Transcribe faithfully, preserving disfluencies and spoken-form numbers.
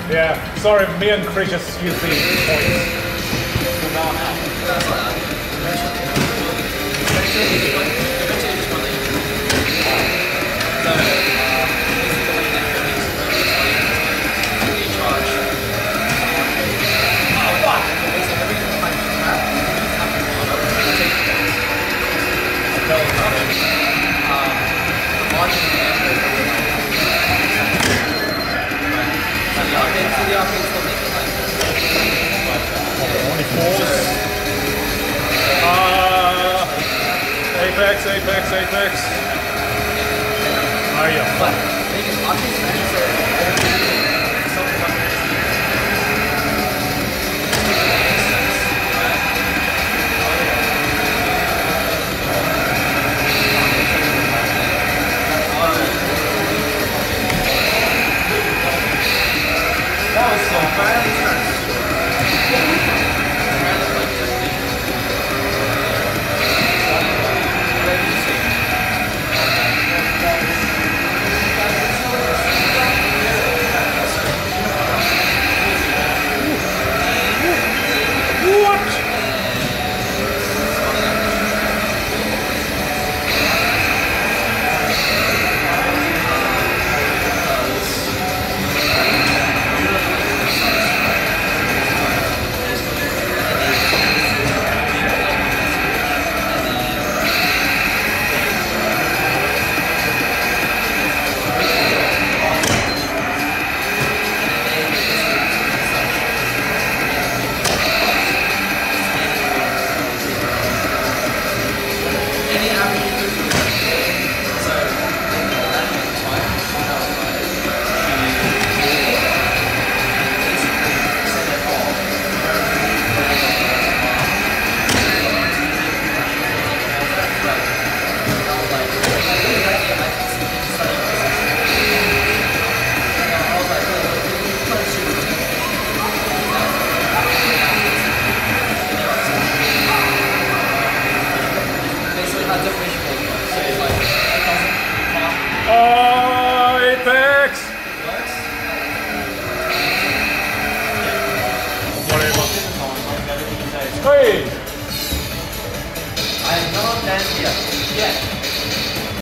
Yeah, sorry, me and Chris just use the points. Uh, Apex, Apex, Apex. Are you fuck? That was so bad. Oh, Apex! Whatever. Hey! I'm not done yet. Yet.